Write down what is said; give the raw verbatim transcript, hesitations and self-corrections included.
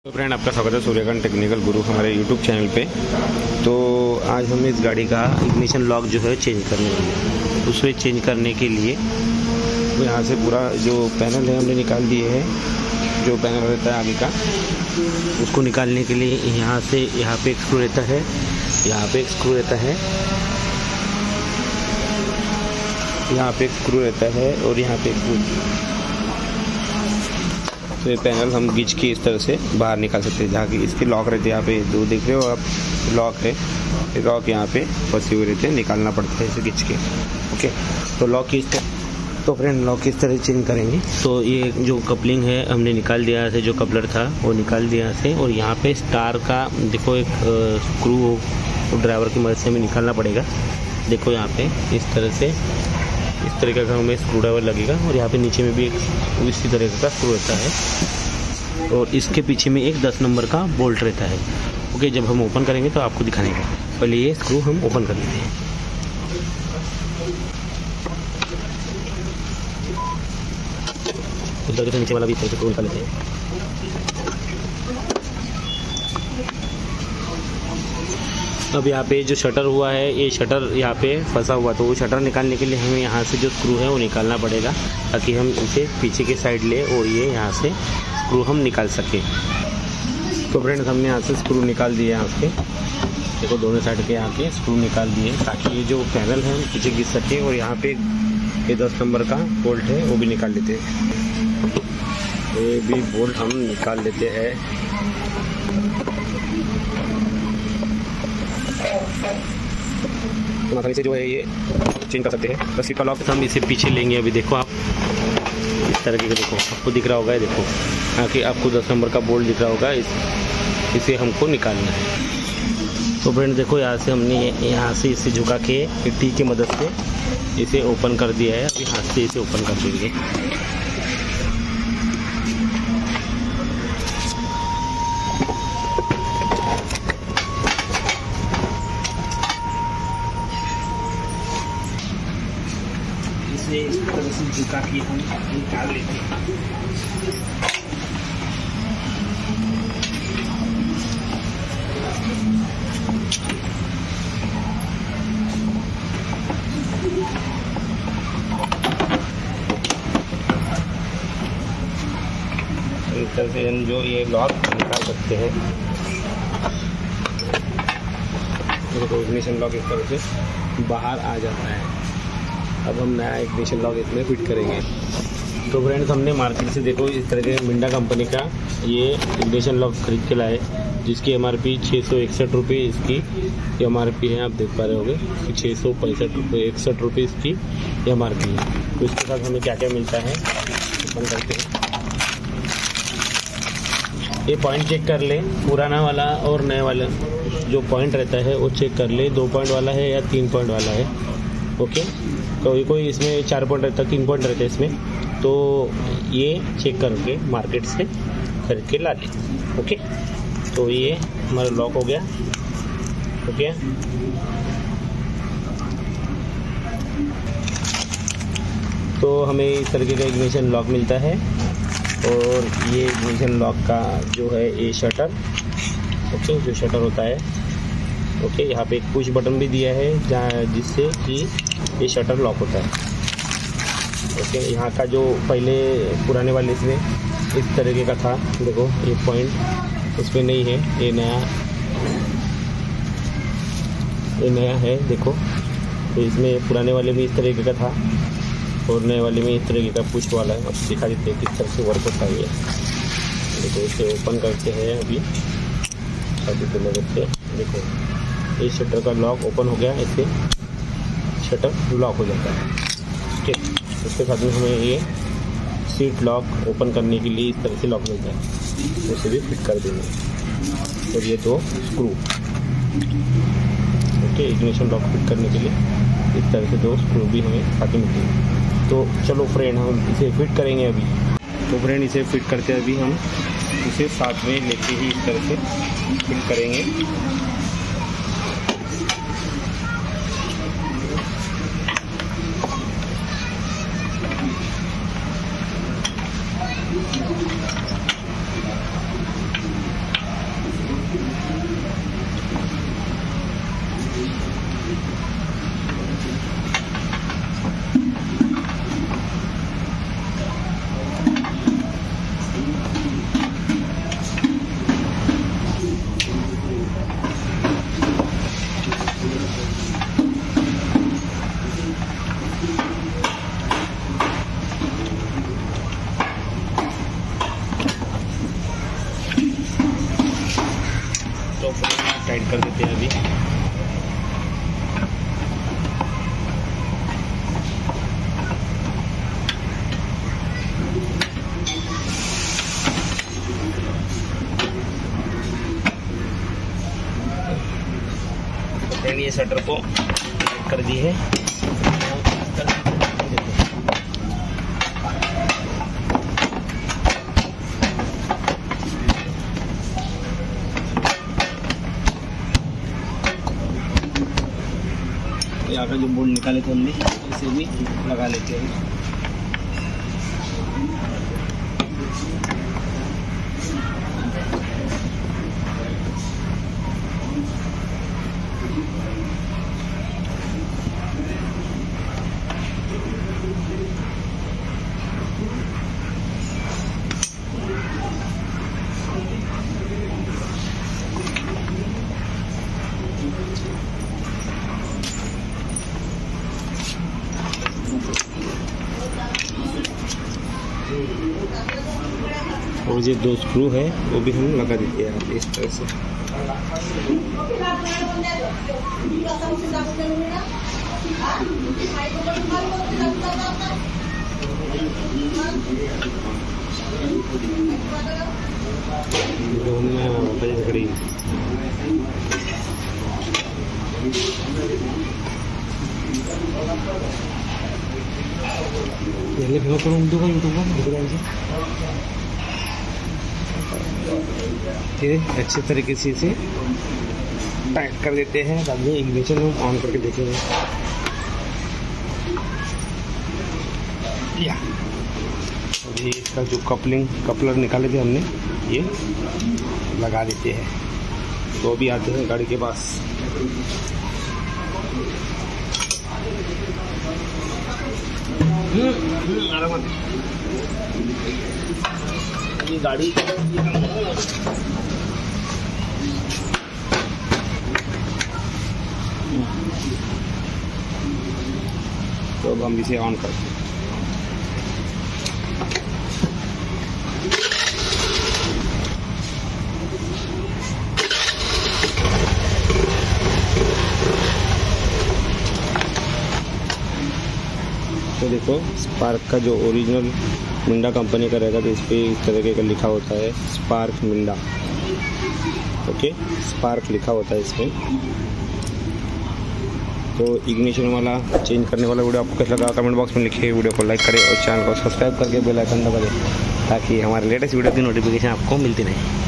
तो फ्रेंड, आपका स्वागत है सूर्यकांत टेक्निकल गुरु हमारे यूट्यूब चैनल पे। तो आज हम इस गाड़ी का इग्निशन लॉक जो है चेंज करने वाले, उसे चेंज करने के लिए तो यहाँ से पूरा जो पैनल है हमने निकाल दिए हैं। जो पैनल रहता है आगे का, उसको निकालने के लिए यहाँ से यहाँ पे एक स्क्रू रहता है, यहाँ पे एक स्क्रू रहता है, यहाँ पे एक स्क्रू रहता है और यहाँ पे एक स्क्रू। तो ये पैनल हम घिंच के इस तरह से बाहर निकाल सकते हैं। जहाँ की इसके लॉक रहते हैं, यहाँ पे दो देख रहे हो आप, लॉक है, ये लॉक यहाँ पे फंसे हुए रहते हैं, निकालना पड़ता है इसे घिंच के। ओके, तो लॉक किस तरह तो फ्रेंड लॉक किस तरह चेंज करेंगे। तो ये जो कपलिंग है हमने निकाल दिया है, जो कपलर था वो निकाल दिया है। और यहाँ पे स्टार का देखो एक स्क्रू ड्राइवर की मदद से हमें निकालना पड़ेगा। देखो यहाँ पे इस तरह से इस तरीके का हमें स्क्रू ड्राइवर लगेगा और यहाँ पे नीचे में भी एक इसी तरीके का स्क्रू रहता है और इसके पीछे में एक दस नंबर का बोल्ट रहता है। ओके, जब हम ओपन करेंगे तो आपको दिखाने का। पहले ये स्क्रू हम ओपन कर लेते हैं। इस तरीके से नीचे वाला भी इस तरह से स्क्रू निकाल लेते हैं। अब यहाँ पे जो शटर हुआ है, ये शटर यहाँ पे फंसा हुआ, तो वो शटर निकालने के लिए हमें यहाँ से जो स्क्रू है वो निकालना पड़ेगा, ताकि हम इसे पीछे की साइड ले और ये यहाँ से स्क्रू हम निकाल सके। तो फ्रेंड्स, हमने यहाँ से स्क्रू निकाल दिए, यहाँ से देखो दोनों साइड के यहाँ के स्क्रू निकाल दिए, ताकि ये जो पैनल है हम पीछे घिस सके। और यहाँ पे ये दस नंबर का बोल्ट है वो भी निकाल लेते हैं। ये भी बोल्ट हम निकाल लेते हैं। तो आसानी से जो है ये चेंज कर सकते हैं। बस इसका लॉक हम इसे पीछे लेंगे। अभी देखो आप इस तरह के, देखो आपको दिख रहा होगा, ये देखो यहाँ कि आपको दस नंबर का बोल्ट दिख रहा होगा, इस इसे हमको निकालना है। तो फ्रेंड देखो, यहाँ से हमने यहाँ से इसे झुका के टी की मदद से इसे ओपन कर दिया है। अभी हाथ से इसे ओपन कर देंगे। इस तरह से झुका के हम निकाल लेते हैं। इस तरह से हम जो ये लॉक निकाल सकते हैं। तो इग्निशन लॉक इस तरह से बाहर आ जाता है। अब हम नया इग्निशन लॉक इसमें फिट करेंगे। तो फ्रेंड्स, हमने मार्केट से देखो इस तरह के मिंडा कंपनी का ये इग्निशन लॉक खरीद के लाए, जिसकी एम आर पी छः सौ इकसठ रुपये इसकी एम आर पी है। आप देख पा रहे होंगे छः सौ पैंसठ रुपये इकसठ रुपये इसकी एम आर पी है। तो इसके साथ हमें क्या क्या मिलता है ओपन करते हैं। ये पॉइंट चेक कर ले, पुराना वाला और नए वाला जो पॉइंट रहता है वो चेक कर ले, दो पॉइंट वाला है या तीन पॉइंट वाला है। ओके, कोई कोई इसमें चार पॉइंट रहता है, तीन पॉइंट रहते हैं इसमें। तो ये चेक करके मार्केट से खरीद के ला लें। ओके, तो ये हमारा लॉक हो गया। ओके, तो हमें इस तरीके का इग्निशन लॉक मिलता है। और ये इग्निशन लॉक का जो है ये शटर, ओके, जो शटर होता है, ओके, यहाँ पे एक पुश बटन भी दिया है जहाँ जिससे कि ये शटर लॉक होता है। ओके, यहाँ का जो पहले पुराने वाले इसमें इस तरीके का था, देखो ये पॉइंट उसमें नहीं है, ये नया ये नया है देखो। तो इसमें पुराने वाले में इस तरीके का था और नए वाले में इस तरीके का पुश वाला है। अब दिखा देते हैं किस तरह से वर्क होता है ये। देखो इसे ओपन करते हैं अभी अभी तो मदद से। देखो ये शटर का लॉक ओपन हो गया, इससे शटर लॉक हो जाता है। ठीक, उसके साथ में हमें ये सीट लॉक ओपन करने के लिए इस तरह से लॉक मिलता है, उसे भी फिट कर देंगे। और ये दो screw, okay, ignition lock fit करने के लिए इस तरह से दो स्क्रू भी हमें साथ में मिलते हैं। तो चलो फ्रेंड, हम इसे फिट करेंगे अभी। तो फ्रेंड, इसे फिट करते अभी हम इसे साथ में लेके ही इस तरह से फिट करेंगे। तो टाइट कर देते हैं अभी। ये शटर को टाइट कर दी है। यहाँ का जो बोर्ड निकाले थे हमने इसे भी लगा लेते हैं। और ये दो स्क्रू है वो भी हम लगा देते हैं आप इस तरह से। खड़ी ये अच्छे तरीके से इसे टाइट कर देते हैं। बाद में इग्निशन हम ऑन करके देखेंगे। या और ये इसका जो कपलिंग कपलर निकाले थे हमने ये लगा देते हैं। तो भी आते हैं गाड़ी के पास। ये गाड़ी तो अब हम इसे ऑन करते हैं। तो देखो स्पार्क का जो ओरिजिनल मिंडा कंपनी का रहेगा तो इस पर इस तरह का लिखा होता है स्पार्क मिंडा। ओके, स्पार्क लिखा होता है इसमें। तो इग्निशन वाला चेंज करने वाला वीडियो आपको कैसा लगा कमेंट बॉक्स में लिखिए। वीडियो को लाइक करें और चैनल को सब्सक्राइब करके बेल आइकन दबा दें ताकि हमारे लेटेस्ट वीडियो की नोटिफिकेशन आपको मिलती रहे।